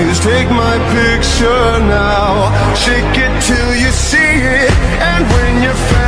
Please take my picture now. Shake it till you see it. And when you're